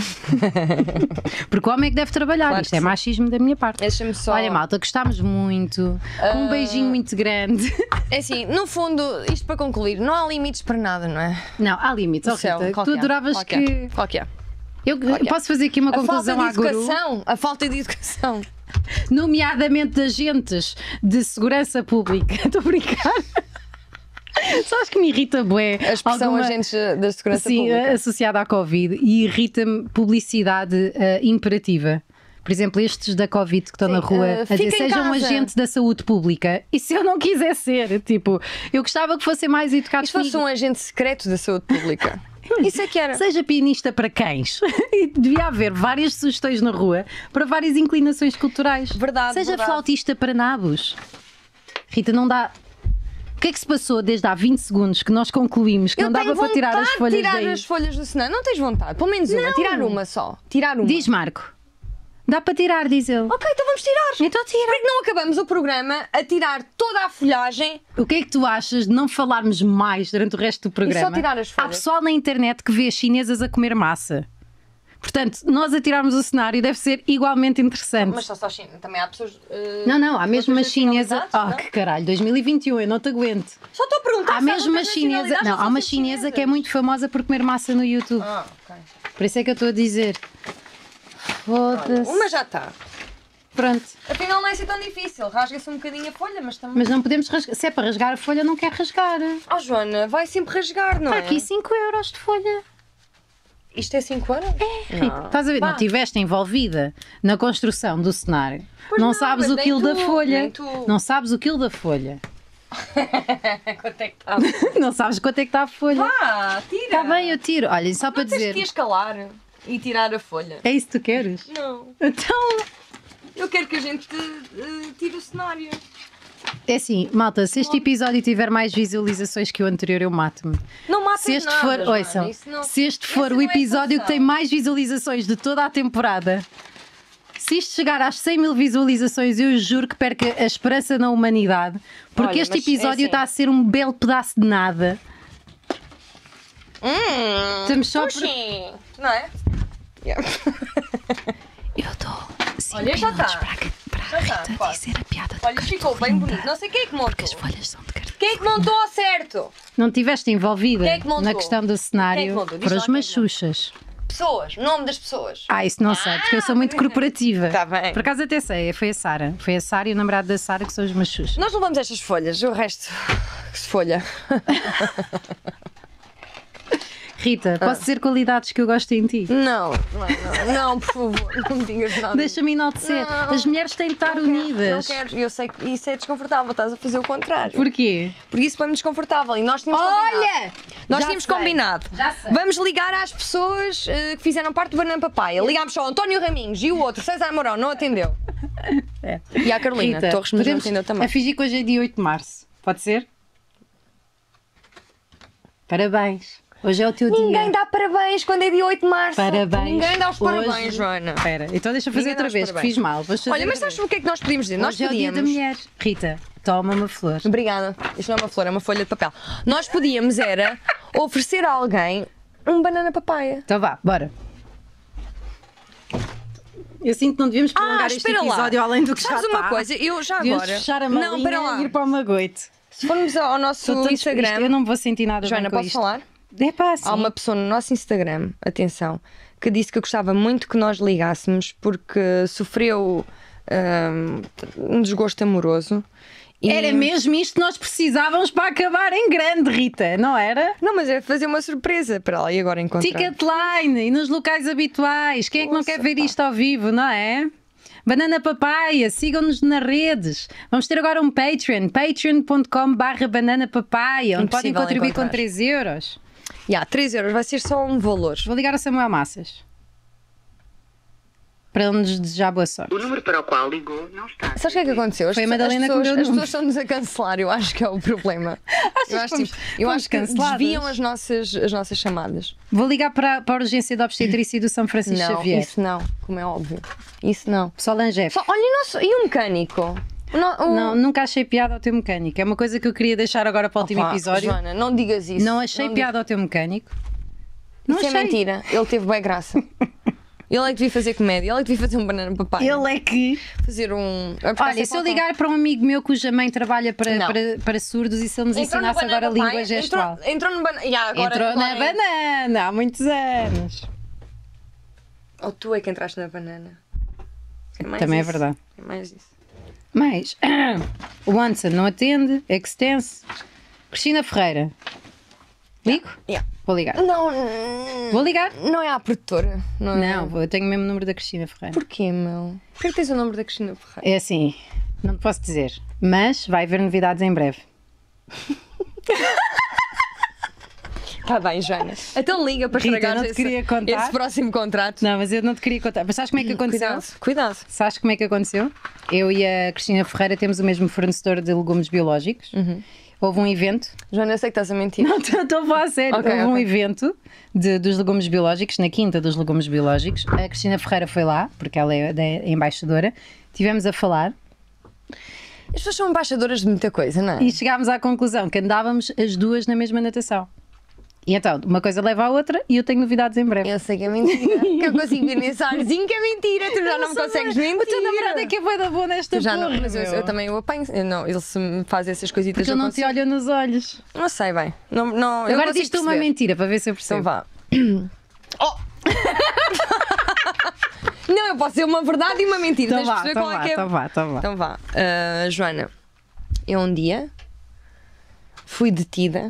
Porque o homem é que deve trabalhar. Claro Isto que é sim. machismo da minha parte. Deixa-me só. Olha, malta, gostámos muito. Com um beijinho muito grande. É assim, no fundo, isto para concluir, não há limites para nada, não é? Não, há limites. Oh, Céu, Rita, qual tu que é? adoravas Qual que. é? Qual que é? Eu que é? posso fazer aqui uma A falta conclusão de à guru, educação. A falta de educação. nomeadamente de agentes de segurança pública. Estou a brincar. Sabes que me irrita bué A expressão alguma- agentes da segurança Sim, pública. associada à Covid, e irrita-me publicidade eh, imperativa. Por exemplo, estes da Covid que estão Sim, na rua eh, a dizer fica em sejam um casa." agente da saúde pública. E se eu não quiser ser? Tipo, eu gostava que fossem mais educados E se fosse comigo. um agente secreto da saúde pública? Isso é que era. Seja pianista para cães. E devia haver várias sugestões na rua para várias inclinações culturais. Verdade, Seja verdade. flautista para nabos. Rita, não dá. O que é que se passou desde há vinte segundos que nós concluímos que Eu não dava tenho para tirar as vontade folhas de tirar daí? as folhas do cenário. Não tens vontade? Pelo menos uma. Tirar uma só. Tirar uma. Diz, Marco. Dá para tirar, diz ele. Ok, então vamos tirar. Então tira. Por que não acabamos o programa a tirar toda a folhagem? O que é que tu achas de não falarmos mais durante o resto do programa? só tirar as Há folhas? pessoal na internet que vê chinesas a comer massa. Portanto, nós a tirarmos o cenário deve ser igualmente interessante. Mas só, só China. Também há pessoas. eh, Não, não, há mesmo uma outras chinesa. nacionalidades, Oh, não? que caralho, dois mil e vinte e um, eu não te aguento. Só estou a perguntar. Há se mesmo uma outras chinesa. nacionalidades Não, ou só há uma são chinesa que é chinesas? muito famosa por comer massa no YouTube. Ah, ok. Por isso é que eu estou a dizer. Foda-se. Uma já está. Pronto. Afinal, não é assim tão difícil. Rasga-se um bocadinho a folha, mas também. Mas não podemos rasgar. Se é para rasgar a folha, não quer rasgar. Oh, Joana, vai sempre rasgar, não Está é? aqui cinco euros de folha. Isto é cinco euros? É. Rita, estás a ver? Vá. Não estiveste envolvida na construção do cenário. Pois não, não, sabes mas o nem quilo da tu, folha. nem tu. Não sabes o quilo da folha. Quanto é que está? Não sabes quanto é que está a folha. Ah, tira! Está bem, eu tiro. Olha, só para Não tens dizer. que escalar e tirar a folha. É isso que tu queres? Não. Então. Eu quero que a gente eh, tire o cenário. É assim, malta, se este episódio tiver mais visualizações que o anterior, eu mato-me. Não matas Se este nada, for, Joana, ouçam, isso não- se este essa for não o é episódio a que tem solução. mais visualizações de toda a temporada, se isto chegar às cem mil visualizações, eu juro que perca a esperança na humanidade, porque Olha, este mas é episódio assim. está a ser um belo pedaço de nada. Hum, Estamos só por... Puxi, não é? Eu dou cinco Olha, já minutos tá. para, a- para a Já tá, Rita quase. dizer a piada do Olha, ficou bem Cartolinda, bonito. Não sei quem é que montou. porque as folhas são de cartão. Quem é que montou ao certo? Não estiveste envolvida Quem é que montou? na questão do Quem é cenário que montou? Diz para lá os quem é que machuchas. Pessoas, nome das pessoas. Ah, isso não sei, porque eu sou muito corporativa. Tá bem. Por acaso até sei, foi a Sara. Foi a Sara e o namorado da Sara que são os machuchas. Nós levamos estas folhas, o resto que se folha. Rita, posso dizer qualidades que eu gosto em ti? Não, não, não, não, por favor, não me digas nada. Deixa-me enaltecer. Não. As mulheres têm de estar Não quero, unidas. Não quero, eu sei que isso é desconfortável, estás a fazer o contrário. Porquê? Porque isso foi-me desconfortável e nós tínhamos combinado. Olha! Nós Já tínhamos sei, combinado. já sei. Vamos ligar às pessoas eh, que fizeram parte do Banana Papaya. Ligámos só ao António Raminhos e o outro, César Mourão, não atendeu. É. E à Carolina, Rita, Torres, mas não podemos atendeu também. a fingir que hoje é dia oito de março. Pode ser? Parabéns. Hoje é o teu Ninguém dia. dá parabéns quando é dia oito de março. Parabéns. Ninguém dá os parabéns, Hoje- Joana. Espera, então deixa eu fazer Ninguém dá outra os vez, que parabéns. fiz mal. Vou fazer Olha, mas outra sabes vez. o que é que nós podíamos dizer? Nós Hoje é o dia da podíamos. mulher. Rita, toma uma flor. Obrigada. Isto não é uma flor, é uma folha de papel. Nós podíamos era oferecer a alguém um banana papaya. Então vá, bora. Eu sinto que não devíamos prolongar Ah, este espera lá. episódio além do que Sabes já uma está. coisa? Eu já Devíamos agora. fechar a não, malinha espera lá. e ir para o magoite. Se formos ao nosso Estou tão Instagram, isto- eu não me vou sentir nada Joana, bem com posso isto. falar? É pá, assim. Há uma pessoa no nosso Instagram, atenção, que disse que gostava muito que nós ligássemos porque sofreu hum, um desgosto amoroso. E- Era mesmo isto que nós precisávamos para acabar em grande, Rita, não era? Não, mas é fazer uma surpresa para ela e agora encontrar. Ticketline e nos locais habituais. Quem é que não Nossa, quer ver pá. isto ao vivo, não é? Banana Papaya, sigam-nos nas redes. Vamos ter agora um Patreon, patreon ponto com barra banana papaya, onde podem Impossível contribuir encontrar. com três euros. Já, três euros vai ser só um valor. Vou ligar ao Samuel Massas. para ele nos desejar boa sorte. O número para o qual ligou não está. Sabes o que é que aconteceu? As, Foi a Madalena as que me pessoas, deu o as número. pessoas estão-nos a cancelar, eu acho que é o problema. Achas eu que acho, fomos- tipo, eu fomos acho que canceladas? desviam as nossas, as nossas chamadas. Vou ligar para, para a urgência de obstetrícia do São Francisco Não, Xavier. isso não, como é óbvio. Isso não. Só Langef. Só, olha, e, o nosso, e o mecânico? O no- o- Não, nunca achei piada ao teu mecânico. É uma coisa que eu queria deixar agora para o último Opa, episódio. Joana, não digas isso. Não achei Não piada ao teu mecânico. Não Isso achei. é mentira. Ele teve bem graça. Ele é que devia fazer comédia. Ele é que devia fazer um banana papai. Ele é que. Fazer um. é porque Olha, essa se eu foto- ligar para um amigo meu cuja mãe trabalha para, Não. para, para surdos e se ele nos Entrou no ensinasse Banana agora a língua Papai, gestual. Entrou, entrou no banana. Yeah, agora, Entrou na agora é- banana há muitos anos. Ou tu é que entraste na banana. É mais Também isso. é verdade. É mais isso. Mas o Anson não atende, Extense. Cristina Ferreira. Ligo? Yeah. Vou ligar. Não, não, Vou ligar? não é a produtora. Não, é? Não, vou- eu tenho o mesmo número da Cristina Ferreira. Porquê, meu? Porquê que tens o número da Cristina Ferreira? É assim, não te posso dizer, mas vai haver novidades em breve. Tá bem, Joana. Então liga para Rita, estragar não te queria contar. esse próximo contrato. Não, mas eu não te queria contar. Mas sabes como é que aconteceu? Cuidado, cuidado. Sabes como é que aconteceu? Eu e a Cristina Ferreira temos o mesmo fornecedor de legumes biológicos. Uhum. Houve um evento. Joana, eu sei que estás a mentir. Não, estou estou a falar a sério. Ok, Houve um ok. evento de- dos legumes biológicos, na Quinta dos Legumes Biológicos. A Cristina Ferreira foi lá, porque ela é, é embaixadora. Tivemos a falar As pessoas são embaixadoras de muita coisa, não é? e chegámos à conclusão que andávamos as duas na mesma natação. E então, uma coisa leva à outra e eu tenho novidades em breve. Eu sei que é mentira. Que eu consigo ver nesse arzinho que é mentira. Tu já não me consegues mentir. O teu namorado é que é bué da boa nesta Tu já não, porra, mas eu, meu. eu também o apanho. Eu não, ele se me faz essas coisitas. Porque eu ele não te consigo- olha nos olhos. Não sei bem. Não, não, eu Agora consigo diz-te uma perceber. mentira para ver se eu percebo. Então vá. Oh! Não, eu posso dizer uma verdade e uma mentira. Então Tens de vá, perceber então qual é vá, que é. então vá, então vá. Então vá. Ah, Joana, eu um dia fui detida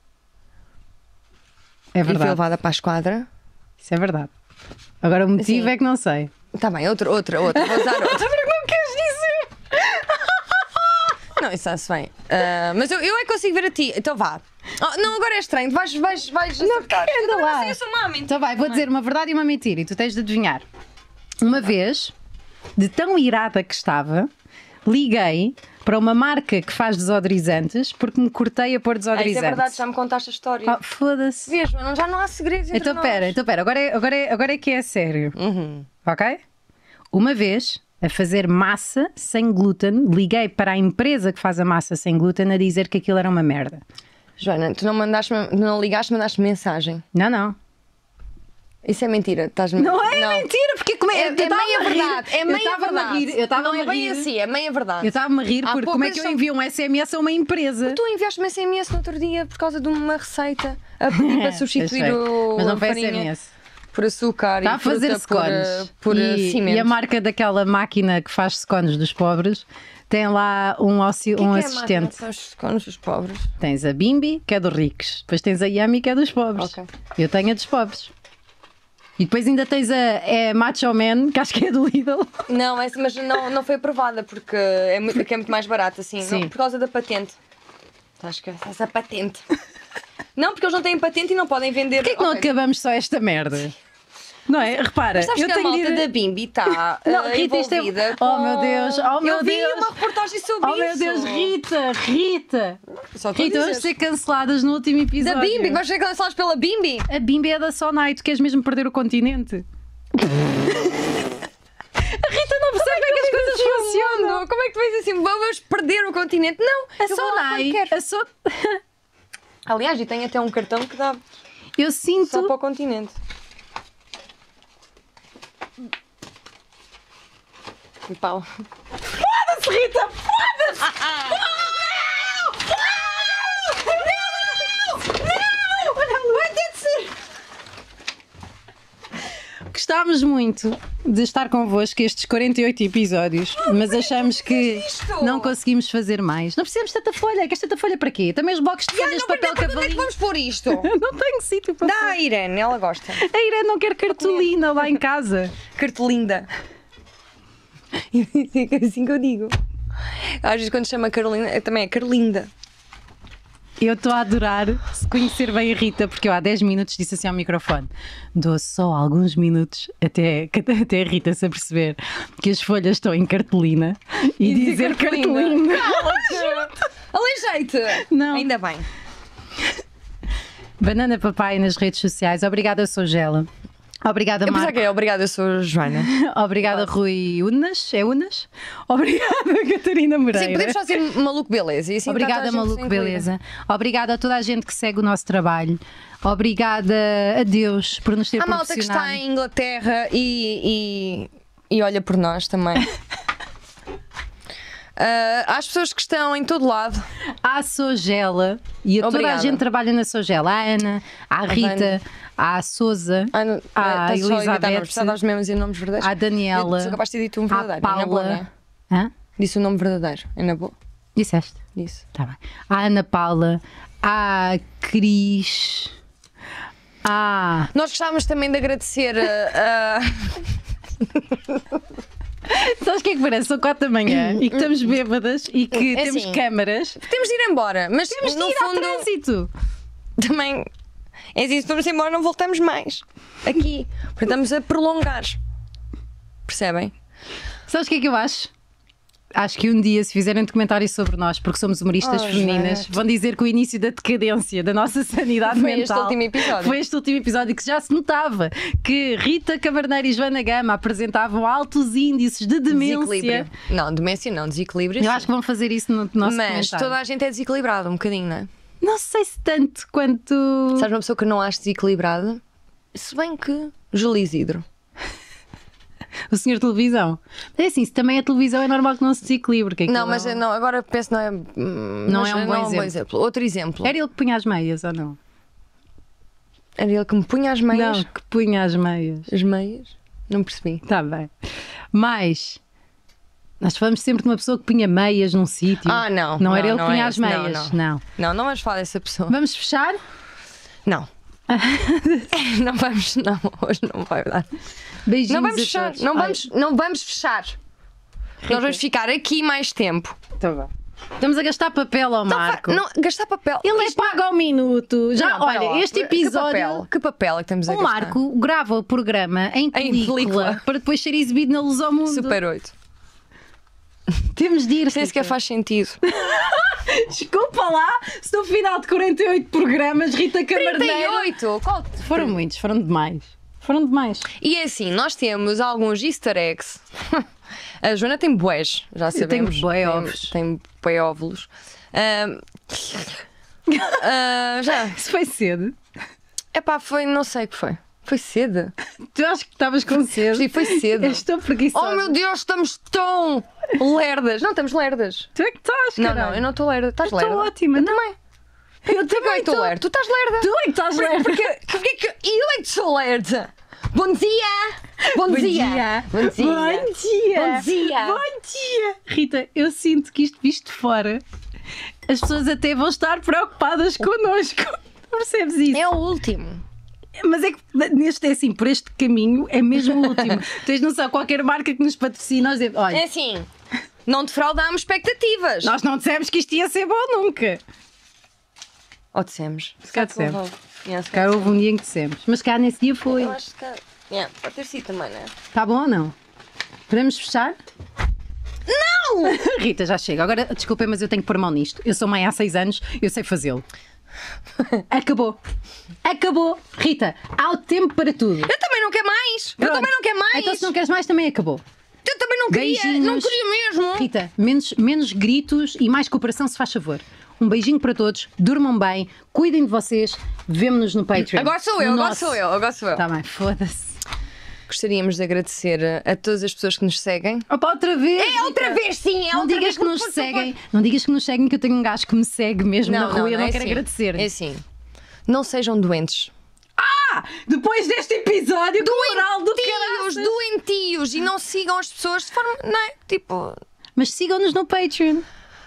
É e fui verdade. levada para a esquadra. Isso é verdade. Agora o motivo Sim. é que não sei. Está bem, outra, outra, outra. Vou usar outra. Porque não queres dizer? Não, isso está-se bem. Ah, mas eu, eu é que consigo ver a ti. Então vá. Oh, não, agora é estranho. Vais, vais, vais acertar. anda Eu também lá. não sei, eu sou má, mentira. Então vai, vou dizer uma verdade e uma mentira e tu tens de adivinhar. Uma vez, de tão irada que estava, liguei para uma marca que faz desodorizantes porque me cortei a pôr Ah, desodorizantes. isso é verdade, já me contaste a história. Ah, foda-se. Vês, Joana, já não há segredos entre Então nós. pera, então pera, agora é, agora, é, agora é que é sério. Uhum. Ok? Uma vez, a fazer massa sem glúten, liguei para a empresa que faz a massa sem glúten a dizer que aquilo era uma merda. Joana, tu não mandaste, não ligaste, mandaste mensagem. Não, não. Isso é mentira. Estás Não é mentira, porque como É, é, é meia verdade. É meia verdade. Rir, eu estava não a é bem rir. assim, é meia verdade. Eu estava-me a rir Há porque como é poucas que eu são- envio um S M S a uma empresa? Tu enviaste-me S M S no outro dia por causa de uma receita a pedir para substituir Achei. o Mas não a foi farinha S M S. por açúcar Está e a fazer fruta por, eh, scones. por eh, e, cimento. e a marca daquela máquina que faz scones dos pobres tem lá um, auxi- O que é um que é a assistente. máquina que faz scones dos pobres? Tens a Bimbi, que é dos ricos. Depois tens a Yami, que é dos pobres. Ok. Eu tenho a dos pobres. E depois ainda tens a é Macho Man, que acho que é do Lidl. Não, essa, mas não, não foi aprovada porque é muito, que é muito mais barato assim. Sim. Não, por causa da patente. Estás que essa patente. Não, porque eles não têm patente e não podem vender. Porquê que não Ok. acabamos só esta merda? Não é? Repara, Mas sabes eu que a tenho de malta ir- da Bimbi está Não, uh, Rita, isto é- envolvida Oh, com... meu Deus, oh, meu Eu vi Deus. uma reportagem sobre Oh meu isso. Deus, Rita, Rita! Só estou a Rita, dizer. vamos ser canceladas no último episódio. Da Bimbi, vais ser cancelados pela Bimbi? A Bimbi é da Sonai, tu queres mesmo perder o continente? A Rita não percebe bem que as coisas funcionam. Como é que tu vês assim, vamos perder o continente? Não, A eu vou lá Sonai, quando quero. a so... Aliás, e tem até um cartão que dá eu sinto. só para o continente. E pau. Foda-se, Rita! Foda-se! Vai ter de ser! Gostámos muito de estar convosco estes quarenta e oito episódios, mas achamos que isto? não conseguimos fazer mais. Não precisamos de tanta folha. Queres tanta folha para quê? Também os blocos de folhas de papel Onde é que cavalinho. vamos pôr isto? Não tenho sítio para Dá pôr. a Irene, ela gosta. A Irene não quer cartolina lá em casa. Cartolinda. É assim que eu digo. Às vezes quando chama Carolina, é- também é Carlinda. Eu estou a adorar se conhecer bem a Rita, porque eu há dez minutos disse assim ao microfone: dou só alguns minutos até, até a Rita se aperceber que as folhas estão em cartolina e, E dizer dizer cartolina. cartolina. Alejeite! Não. Ainda bem. Banana Papai nas redes sociais. Obrigada, eu sou Gela. Obrigada, Eu pensava Marco. que é obrigada, eu sou a Joana. Obrigada, Rui Unas. É Unas? Obrigada, Catarina Moreira. Sim, podemos fazer maluco beleza. E assim Obrigada, está toda a gente Maluco, incluída. beleza. Obrigada a toda a gente que segue o nosso trabalho. Obrigada a Deus por nos ter Há malta que proporcionado. está em Inglaterra e, e, e olha por nós também. Ah, há as pessoas que estão em todo lado. À Sogela e a toda a Obrigada. gente que trabalha na Sogela. À Ana, à Rita, Vânia. à Souza, Ah, não, à estás só a inventar Elizabeth, nomes, precisava dar os mesmos e nomes verdadeiros. à Daniela, Eu sou capaz de ter dito um à verdadeiro. é na boa, não Paula. é? Hã? Disse o nome verdadeiro. É na boa. Disseste? Disse. Tá bem. À Ana Paula, à Cris, à. Nós gostávamos também de agradecer a. Sabes o que é que parece? São quatro da manhã e que estamos bêbadas e que É temos assim, câmaras. Temos de ir embora, mas Temos de no ir ao fundo trânsito. também. É assim, se formos embora, não voltamos mais aqui. Portanto, estamos a prolongar. Percebem? Sabes o que é que eu acho? Acho que um dia, se fizerem documentário sobre nós, porque somos humoristas Oh, femininas, gente. vão dizer que o início da decadência da nossa sanidade Foi este mental último episódio. foi este último episódio que já se notava que Rita Camarneiro e Joana Gama apresentavam altos índices de demência. Desequilíbrio. Não, demência não, desequilíbrio. Eu sim. acho que vão fazer isso no nosso Mas documentário. toda a gente é desequilibrada, um bocadinho, não é? Não sei se tanto quanto. Sabes uma pessoa que não acho desequilibrada? Se bem que Júlio Isidro. O senhor televisão. Mas é assim, se também a televisão é normal que não se desequilibre. Que Não, aquilo mas é um- não, agora penso não é. hum, Não mas é um bom exemplo. Outro exemplo. Era ele que punha as meias ou não? Era ele que me punha as meias. Não, que punha as meias. As meias? Não percebi. Está bem. Mas nós falamos sempre de uma pessoa que punha meias num sítio. Ah, não. Não, era ele não que punha é as esse. Não, meias. não. Não. Não, não vamos falar dessa pessoa. Vamos fechar? Não. Não vamos, não, hoje não vai dar. Beijinhos Não vamos a fechar, todos. não Olha, vamos, não vamos fechar. Nós vamos ficar aqui mais tempo. tá bem. Estamos a gastar papel ao Então, Marco. fa- não, gastar papel. Ele é Isto pago ao minuto. Já, não, para olha, lá. este Que papel? episódio. Que papel é que estamos a O gastar? Marco grava o programa em película, película. para depois ser exibido na Luz ao Mundo. Super oito. Temos de ir. Isso nem sequer Rita. faz sentido. Desculpa lá, se no final de quarenta e oito programas, Rita Camarneiro. trinta e oito! Qual? Foram muitos, foram demais. Foram demais. E é assim, nós temos alguns easter eggs. A Joana tem bués, já tenho sabemos. bué Tem- ovos. Tem bué óvulos. Ahm, ah, já. Isso foi cedo. Epá, foi, não sei o que foi. Foi cedo. Tu acho que estavas com cedo. Sim, foi cedo. Eu estou preguiçosa. Oh meu Deus, estamos tão lerdas. Não, estamos lerdas. Tu é que estás, Não, caralho. não, eu não estou lerda. Estás Eu lerda? estou ótima. Eu não. também. Eu Porquê que eu também estou estou. lerda? Tu estás lerda. Tu é que estás lerda. Porque, porque que eu é que sou lerda. Bom dia! Bom, Bom dia. dia. Bom dia! Bom dia. Bom dia. Bom dia. Rita, eu sinto que isto visto de fora, as pessoas até vão estar preocupadas connosco. Percebes isso? É o último. Mas é que neste é assim, por este caminho é mesmo o último. Tens noção, qualquer marca que nos patrocina, nós dizemos, olha, É assim, não defraudámos expectativas. nós não dissemos que isto ia ser bom nunca. Ou dissemos. Se calhar calhar dissemos. Yeah, se Cá calhar houve um dia em que dissemos, mas cá nesse dia foi. Eu acho que. Yeah, pode ter sido também, não é? Está bom ou não? Podemos fechar? Não! Rita, já chega. Agora, desculpem, mas eu tenho que pôr mão nisto. Eu sou mãe há seis anos, eu sei fazê-lo. Acabou. Acabou. Rita, há o tempo para tudo. Eu também não quero mais! Eu Pronto. também não quero mais! Então, se não queres mais, também acabou. Eu também não queria! Beijinhos. Não queria mesmo! Rita, menos, menos gritos e mais cooperação, se faz favor. Um beijinho para todos, durmam bem, cuidem de vocês, vemo-nos no Patreon. Agora sou eu, No agora nosso. sou eu, agora sou eu. Tá bem, foda-se. Gostaríamos de agradecer a, a todas as pessoas que nos seguem. Opa, outra vez! É outra Rita. vez, sim, é Não outra digas vez. que nos por favor. seguem, não digas que nos seguem, que eu tenho um gajo que me segue mesmo na rua e eu não é quero assim. agradecer. É assim. Não sejam doentes. Ah, depois deste episódio, que moral do Doentios, caraças. doentios. E não sigam as pessoas de forma. Não é? Tipo. Mas sigam-nos no Patreon.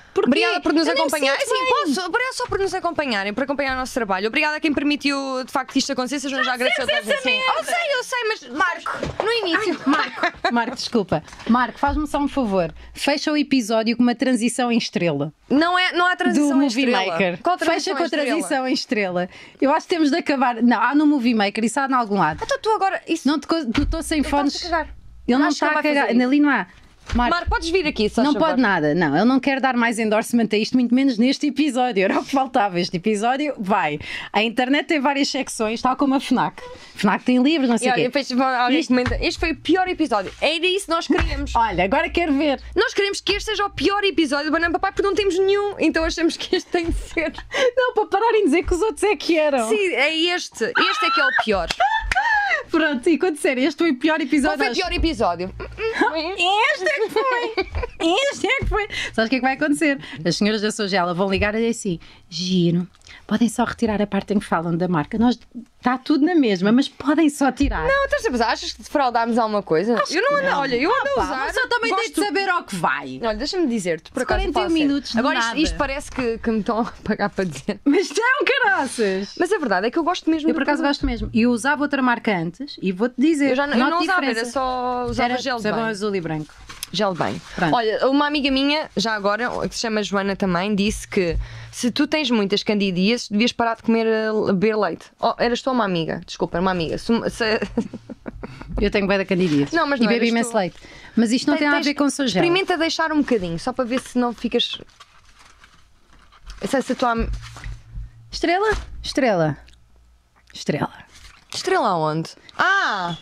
Porquê? Obrigada por nos Eu nem me acompanhar. sinto Assim, bem. posso, obrigada só por nos acompanharem, por acompanhar o nosso trabalho. Obrigada a quem permitiu de facto isto acontecer. Sejam já agradeceu todas assim. Eu sei, eu sei, mas Marco, no início. Marco, Marco, desculpa. Marco, faz-me só um favor. Fecha o episódio com uma transição em estrela. Não, é, não há transição Do em Movie estrela. Maker. Qual Fecha transição com em a estrela? transição em estrela. Eu acho que temos de acabar. Não, há no Movie Maker, isso há em algum lado. Então tu agora. Isso... Não te co- tu estou sem fones. está-se a cagar. Ele não Acho que está ele a vai cagar. fazer isso. Ali não há. Marco, Marco, podes vir aqui, só não favor. pode nada, não, ele não quer dar mais endorsement a isto, muito menos neste episódio. Era o que faltava. Este episódio vai. A internet tem várias secções, tal como a FNAC. FNAC tem livros, não sei E o olha, quê. depois, alguém Isto- comenta, este foi o pior episódio. Era isso que nós queríamos. Olha, agora quero ver. Nós queremos que este seja o pior episódio do Banana Papai porque não temos nenhum. Então achamos que este tem de ser. Não, para pararem de dizer que os outros é que eram. Sim, é este. Este é que é o pior. Pronto, e quando disser este foi o pior Qual episódio. foi o pior episódio? Este é que foi! Este é que foi! Sabes o que é que vai acontecer? As senhoras da Sogela vão ligar e dizer assim: giro, podem só retirar a parte em que falam da marca. Nós está tudo na mesma, mas podem só tirar. Não, estás a pensar, achas que defraudámos alguma coisa? eu não ando, olha, eu ando a Pá, usar. mas eu também tenho de gosto- saber ao que vai. Olha, deixa-me dizer-te, por acaso. quarenta e um falo a sério. minutos de Agora isto, nada. isto parece que, que me estão a pagar para dizer. Mas são caraças! Mas a verdade é que eu gosto mesmo Eu do por acaso produto. gosto mesmo. E eu usava outra marca antes e vou-te dizer. Eu já não, eu noto não usava, diferença. era só usava Era gel de sabão banho. azul e branco. Gel de banho. Pronto. Olha, uma amiga minha, já agora, que se chama Joana também, disse que se tu tens muitas candidíases, devias parar de comer, eh, beber leite. Oh, eras tu uma amiga, desculpa, era uma amiga. Se, se- Eu tenho bem da candidíase. Não, mas e não bebo eras imenso tu. leite. Mas isto não tem nada a tens- ver com Sogela. Experimenta deixar um bocadinho, só para ver se não ficas. Se, se a tua. am- Estrela? Estrela. Estrela. Estrela aonde? Ah!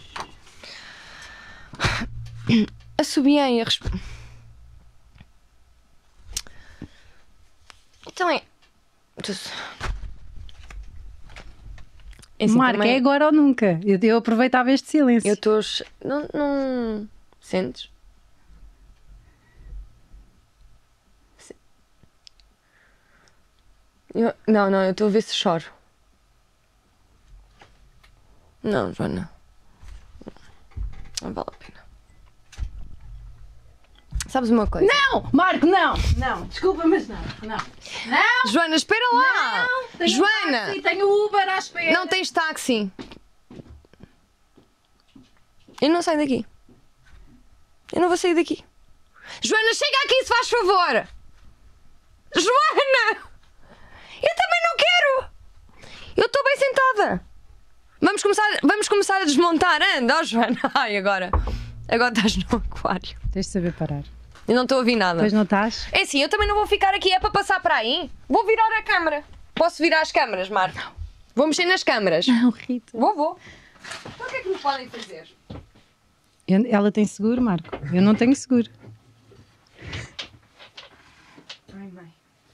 Assobiei a resp... Então é. É assim, Marca, também- é agora ou nunca. Eu, eu aproveitava este silêncio. Eu estou. Não, não. Sentes? Se- Eu- Não, não, eu estou a ver se choro. Não, Joana. Não vale a pena. Sabes uma coisa? Não! Marco, não! Não, desculpa, mas não. Não! Não! Joana, espera lá! Tenho Joana! um táxi, tenho o Uber à espera. Não tens táxi. Eu não saio daqui. Eu não vou sair daqui. Joana, chega aqui se faz favor! Joana! Eu também não quero! Eu estou bem sentada. Vamos começar, vamos começar a desmontar. Anda, ó Joana. Ai, agora. Agora estás no aquário. Tens de saber parar. Eu não estou a ouvir nada. Depois não estás? É assim, eu também não vou ficar aqui. É para passar para aí? Vou virar a câmara. Posso virar as câmaras, Marco? Vou mexer nas câmaras. Não, Rita. Vou, vou. Então o que é que me podem fazer? Eu- ela tem seguro, Marco. Eu não tenho seguro. Ai, mãe.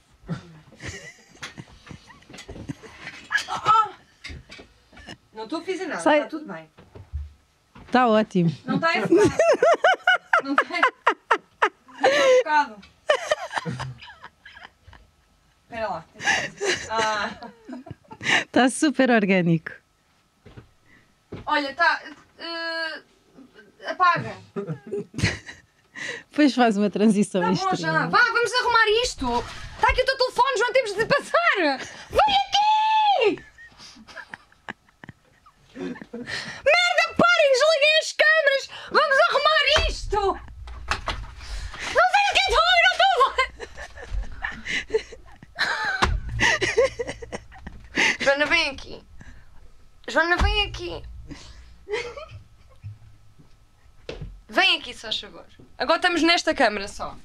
Não estou a fazer nada, Sai. está tudo bem. Está ótimo. Não está enfocado. Não está enfocado. Espera lá. Ah. Está super orgânico. Olha, está. eh, apaga. Depois faz uma transição Está em bom já. estrela. Vá, vamos arrumar isto. Está aqui o teu telefone, João, temos de passar. Vem aqui! Merda, parem, desliguem as câmaras! Vamos arrumar isto! Não sei o que estou a não estou Joana, vem aqui. Joana, vem aqui. Vem aqui, só favor. Agora estamos nesta câmara só.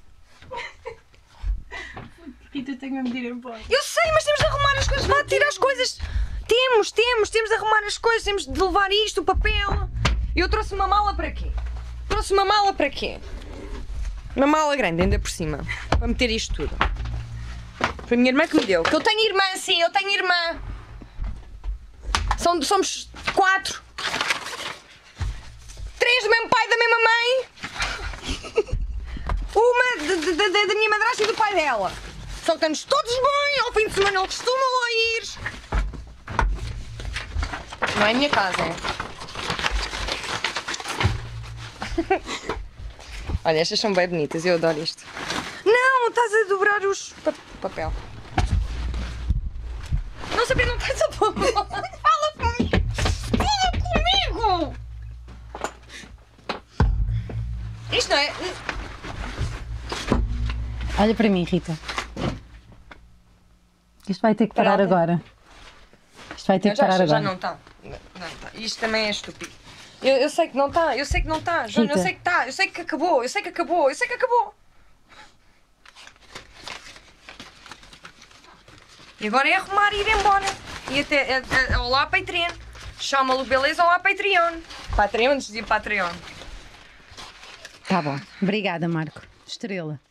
Rita, tenho a medir embora. Eu sei, mas temos de arrumar as coisas. Vá tirar as coisas. Temos, temos, temos de arrumar as coisas. Temos de levar isto, o papel. Eu trouxe uma mala para quê? Trouxe uma mala para quê? Uma mala grande, ainda por cima. Para meter isto tudo. Foi a minha irmã que me deu. Que eu tenho irmã, sim, eu tenho irmã. São, somos quatro. Três do mesmo pai e da mesma mãe. Uma de- de- de- da minha madrasta e do pai dela. Só que estamos todos bem, ao fim de semana eles costumam lá ir. Não é a minha casa, é? Olha, estas são bem bonitas, eu adoro isto. Não, estás a dobrar os pa papel. Não sabia, não estás a pôr. Fala comigo! Fala comigo! Isto não é. Olha para mim, Rita. Isto vai ter que parar Parada. agora. Isto vai ter Não, que parar já, já agora. não está. Não, não tá. Isto também é estúpido. Eu, eu sei que não está, eu sei que não está, Joana, eu Rita. sei que está, eu sei que acabou, eu sei que acabou, eu sei que acabou. E agora é arrumar e ir embora. E até. A, a, olá, Patreon. Chama-lo beleza, olá, Patreon. Patreon, dizia Patreon. Tá bom. Obrigada, Marco. Estrela.